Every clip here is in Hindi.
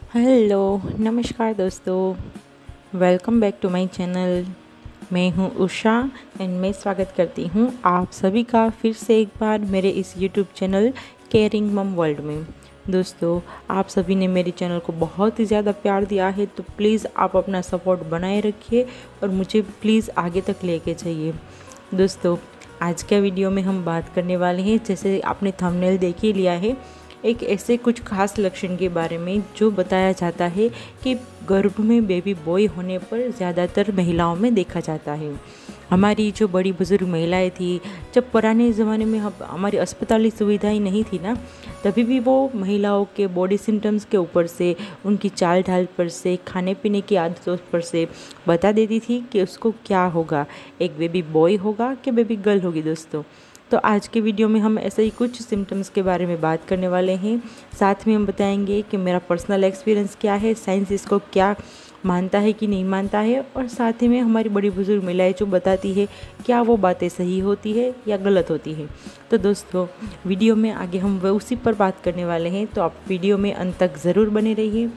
हेलो, नमस्कार दोस्तों। Welcome back to my channel. मैं हूं उषा एंड मैं स्वागत करती हूं आप सभी का फिर से एक बार मेरे इस YouTube channel caring mom world में। दोस्तों, आप सभी ने मेरे चैनल को बहुत ही ज़्यादा प्यार दिया है, तो प्लीज़ आप अपना सपोर्ट बनाए रखिए और मुझे प्लीज़ आगे तक लेके जाइए। दोस्तों, आज के वीडियो में हम बात करने वाले हैं, जैसे आपने थंबनेल देख ही लिया है, एक ऐसे कुछ खास लक्षण के बारे में जो बताया जाता है कि गर्भ में बेबी बॉय होने पर ज़्यादातर महिलाओं में देखा जाता है। हमारी जो बड़ी बुज़ुर्ग महिलाएं थी, जब पुराने ज़माने में हमारी अस्पताली सुविधाएं नहीं थी ना, तभी भी वो महिलाओं के बॉडी सिम्टम्स के ऊपर से, उनकी चाल ढाल पर से, खाने पीने की आदतों पर से बता देती थी कि उसको क्या होगा, एक बेबी बॉय होगा कि बेबी गर्ल होगी। दोस्तों, तो आज के वीडियो में हम ऐसे ही कुछ सिम्टम्स के बारे में बात करने वाले हैं। साथ में हम बताएंगे कि मेरा पर्सनल एक्सपीरियंस क्या है, साइंस इसको क्या मानता है कि नहीं मानता है, और साथ ही में हमारी बड़ी बुजुर्ग महिलाएं जो बताती है क्या वो बातें सही होती है या गलत होती है। तो दोस्तों, वीडियो में आगे हम वह उसी पर बात करने वाले हैं, तो आप वीडियो में अंत तक ज़रूर बने रहिए।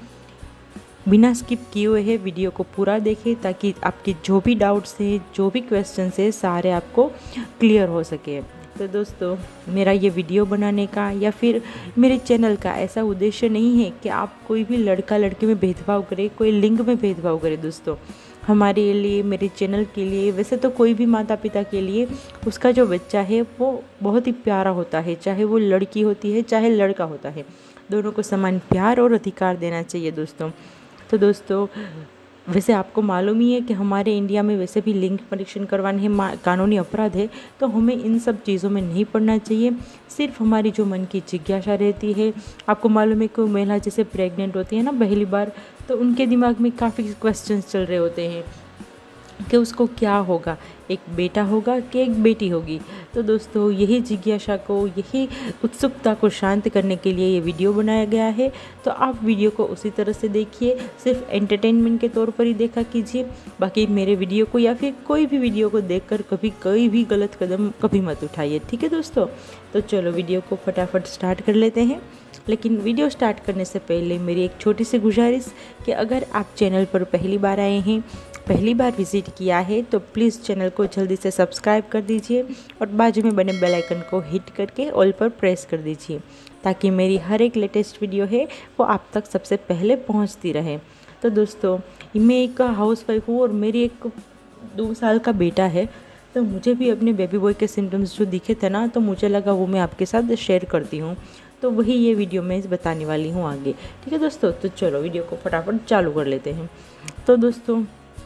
बिना स्किप किए हुए है वीडियो को पूरा देखें ताकि आपके जो भी डाउट्स हैं, जो भी क्वेश्चंस हैं, सारे आपको क्लियर हो सके। तो दोस्तों, मेरा ये वीडियो बनाने का या फिर मेरे चैनल का ऐसा उद्देश्य नहीं है कि आप कोई भी लड़का लड़की में भेदभाव करे, कोई लिंग में भेदभाव करे। दोस्तों, हमारे लिए, मेरे चैनल के लिए, वैसे तो कोई भी माता पिता के लिए उसका जो बच्चा है वो बहुत ही प्यारा होता है, चाहे वो लड़की होती है चाहे लड़का होता है, दोनों को समान प्यार और अधिकार देना चाहिए। दोस्तों, तो दोस्तों, वैसे आपको मालूम ही है कि हमारे इंडिया में वैसे भी लिंग परीक्षण करवाने हैं कानूनी अपराध है, तो हमें इन सब चीज़ों में नहीं पड़ना चाहिए। सिर्फ हमारी जो मन की जिज्ञासा रहती है, आपको मालूम है कि महिला जैसे प्रेग्नेंट होती है ना पहली बार, तो उनके दिमाग में काफ़ी क्वेश्चंस चल रहे होते हैं कि उसको क्या होगा, एक बेटा होगा कि एक बेटी होगी। तो दोस्तों, यही जिज्ञासा को, यही उत्सुकता को शांत करने के लिए ये वीडियो बनाया गया है। तो आप वीडियो को उसी तरह से देखिए, सिर्फ एंटरटेनमेंट के तौर पर ही देखा कीजिए। बाकी मेरे वीडियो को या फिर कोई भी वीडियो को देखकर कभी कोई भी गलत कदम कभी मत उठाइए, ठीक है दोस्तों। तो चलो वीडियो को फटाफट स्टार्ट कर लेते हैं। लेकिन वीडियो स्टार्ट करने से पहले मेरी एक छोटी सी गुजारिश कि अगर आप चैनल पर पहली बार आए हैं, पहली बार विजिट किया है, तो प्लीज़ चैनल को जल्दी से सब्सक्राइब कर दीजिए और बाजू में बने बेल आइकन को हिट करके ऑल पर प्रेस कर दीजिए, ताकि मेरी हर एक लेटेस्ट वीडियो है वो आप तक सबसे पहले पहुंचती रहे। तो दोस्तों, मैं एक हाउसवाइफ हूँ और मेरी एक 2 साल का बेटा है, तो मुझे भी अपने बेबी बॉय के सिम्टम्स जो दिखे थे ना, तो मुझे लगा वो मैं आपके साथ शेयर करती हूँ। तो वही ये वीडियो मैं बताने वाली हूँ आगे, ठीक है दोस्तों। तो चलो वीडियो को फटाफट चालू कर लेते हैं। तो दोस्तों,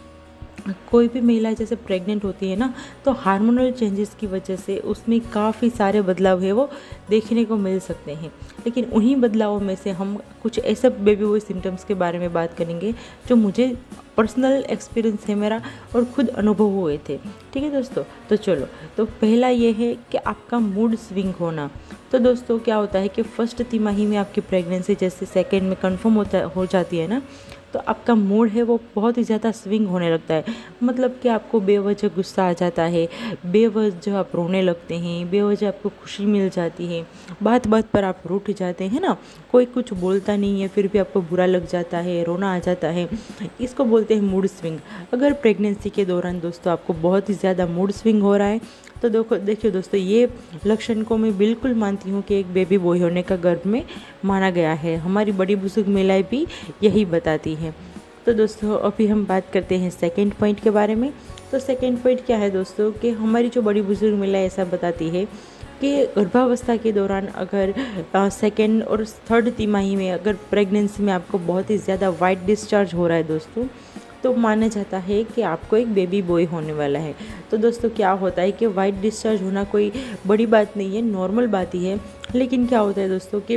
कोई भी महिला जैसे प्रेग्नेंट होती है ना, तो हार्मोनल चेंजेस की वजह से उसमें काफ़ी सारे बदलाव है वो देखने को मिल सकते हैं। लेकिन उन्हीं बदलावों में से हम कुछ ऐसे बेबी बॉय सिम्टम्स के बारे में बात करेंगे जो मुझे पर्सनल एक्सपीरियंस है मेरा और खुद अनुभव हुए थे, ठीक है दोस्तों। तो चलो, तो पहला ये है कि आपका मूड स्विंग होना। तो दोस्तों, क्या होता है कि फर्स्ट तिमाही में आपकी प्रेगनेंसी जैसे सेकेंड में कंफर्म हो जाती है ना, तो आपका मूड है वो बहुत ही ज़्यादा स्विंग होने लगता है। मतलब कि आपको बेवजह गुस्सा आ जाता है, बेवजह आप रोने लगते हैं, बेवजह आपको खुशी मिल जाती है, बात बात पर आप रूठ जाते हैं ना, कोई कुछ बोलता नहीं है फिर भी आपको बुरा लग जाता है, रोना आ जाता है, इसको बोलते हैं मूड स्विंग। अगर प्रेगनेंसी के दौरान दोस्तों आपको बहुत ही ज़्यादा मूड स्विंग हो रहा है, तो देखिए दोस्तों, ये लक्षण को मैं बिल्कुल मानती हूँ कि एक बेबी बॉय होने का गर्भ में माना गया है। हमारी बड़ी बुजुर्ग महिलाएं भी यही बताती हैं। तो दोस्तों, अभी हम बात करते हैं सेकंड पॉइंट के बारे में। तो सेकंड पॉइंट क्या है दोस्तों, कि हमारी जो बड़ी बुजुर्ग महिलाएं ऐसा बताती है कि गर्भावस्था के दौरान अगर सेकेंड और थर्ड तिमाही में अगर प्रेगनेंसी में आपको बहुत ही ज़्यादा वाइट डिस्चार्ज हो रहा है दोस्तों, तो माना जाता है कि आपको एक बेबी बॉय होने वाला है। तो दोस्तों, क्या होता है कि वाइट डिस्चार्ज होना कोई बड़ी बात नहीं है, नॉर्मल बात ही है। लेकिन क्या होता है दोस्तों कि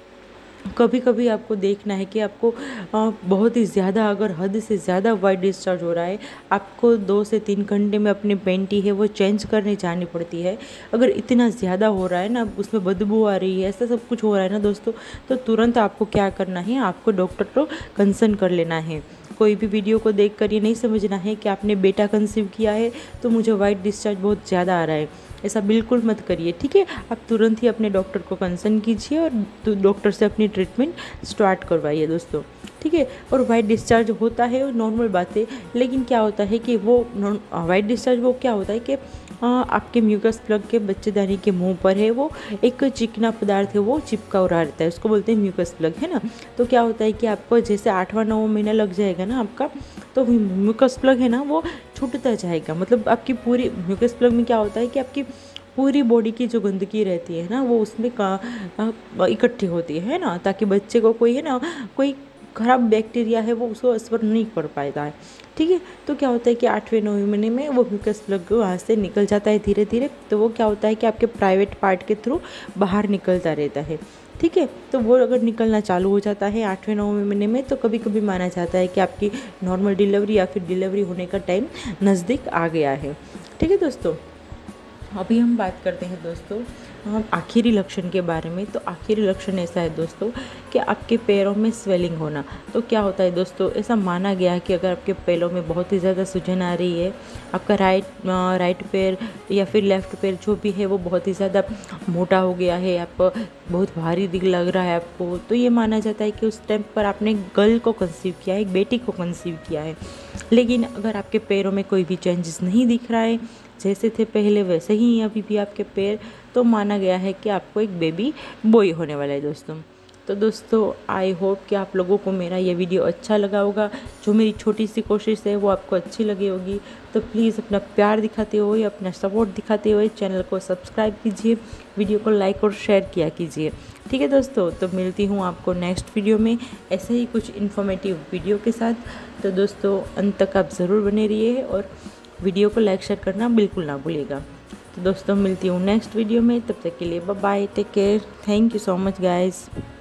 कभी कभी आपको देखना है कि आपको बहुत ही ज़्यादा, अगर हद से ज़्यादा वाइट डिस्चार्ज हो रहा है, आपको 2 से 3 घंटे में अपनी पैंटी है वो चेंज करने जानी पड़ती है। अगर इतना ज़्यादा हो रहा है ना, उसमें बदबू आ रही है, ऐसा सब कुछ हो रहा है ना दोस्तों, तो तुरंत आपको क्या करना है, आपको डॉक्टर को कंसल्ट कर लेना है। कोई भी वीडियो को देख कर ये नहीं समझना है कि आपने बेटा कंसीव किया है तो मुझे वाइट डिस्चार्ज बहुत ज़्यादा आ रहा है, ऐसा बिल्कुल मत करिए, ठीक है। आप तुरंत ही अपने डॉक्टर को कंसल्ट कीजिए और डॉक्टर से अपनी ट्रीटमेंट स्टार्ट करवाइए दोस्तों। ठीक है। और वाइट डिस्चार्ज होता है वो नॉर्मल बात है, लेकिन क्या होता है कि वो वाइट डिस्चार्ज वो क्या होता है कि आपके म्यूकस प्लग के बच्चेदानी के मुंह पर है वो एक चिकना पदार्थ है वो चिपका हुआ रहता है, उसको बोलते हैं म्यूकस प्लग, है ना। तो क्या होता है कि आपको जैसे 8वां 9वां महीना लग जाएगा ना आपका, तो म्यूकस प्लग है ना वो छूटता जाएगा। मतलब आपकी पूरी म्यूकस प्लग में क्या होता है कि आपकी पूरी बॉडी की जो गंदगी रहती है ना वो उसमें इकट्ठी होती है ना, ताकि बच्चे को कोई है ना कोई खराब बैक्टीरिया है वो उसको असर नहीं कर पाता है, ठीक है। तो क्या होता है कि 8वें 9वें महीने में वो म्यूकस प्लग वहाँ से निकल जाता है धीरे धीरे। तो वो क्या होता है कि आपके प्राइवेट पार्ट के थ्रू बाहर निकलता रहता है, ठीक है। तो वो अगर निकलना चालू हो जाता है 8वें 9वें महीने में, तो कभी कभी माना जाता है कि आपकी नॉर्मल डिलीवरी या फिर डिलीवरी होने का टाइम नज़दीक आ गया है, ठीक है दोस्तों। अभी हम बात करते हैं दोस्तों हम आखिरी लक्षण के बारे में। तो आखिरी लक्षण ऐसा है दोस्तों कि आपके पैरों में स्वेलिंग होना। तो क्या होता है दोस्तों, ऐसा माना गया है कि अगर आपके पैरों में बहुत ही ज़्यादा सूजन आ रही है, आपका राइट पैर या फिर लेफ़्ट पैर जो भी है वो बहुत ही ज़्यादा मोटा हो गया है, आप बहुत भारी दिख लग रहा है आपको, तो ये माना जाता है कि उस टाइम पर आपने गर्ल को कंसीव किया है, एक बेटी को कंसीव किया है। लेकिन अगर आपके पैरों में कोई भी चेंजेस नहीं दिख रहा है, जैसे थे पहले वैसे ही अभी भी आपके पैर, तो माना गया है कि आपको एक बेबी बॉय होने वाला है दोस्तों। तो दोस्तों आई होप कि आप लोगों को मेरा ये वीडियो अच्छा लगा होगा। जो मेरी छोटी सी कोशिश है वो आपको अच्छी लगी होगी। तो प्लीज़ अपना प्यार दिखाते हुए, अपना सपोर्ट दिखाते हुए चैनल को सब्सक्राइब कीजिए, वीडियो को लाइक और शेयर किया कीजिए, ठीक है दोस्तों। तो मिलती हूँ आपको नेक्स्ट वीडियो में ऐसे ही कुछ इन्फॉर्मेटिव वीडियो के साथ। तो दोस्तों अंत तक आप ज़रूर बने रहिए और वीडियो को लाइक शेयर करना बिल्कुल ना भूलिएगा। तो दोस्तों मिलती हूँ नेक्स्ट वीडियो में, तब तक के लिए bye bye, take care, thank you so much guys.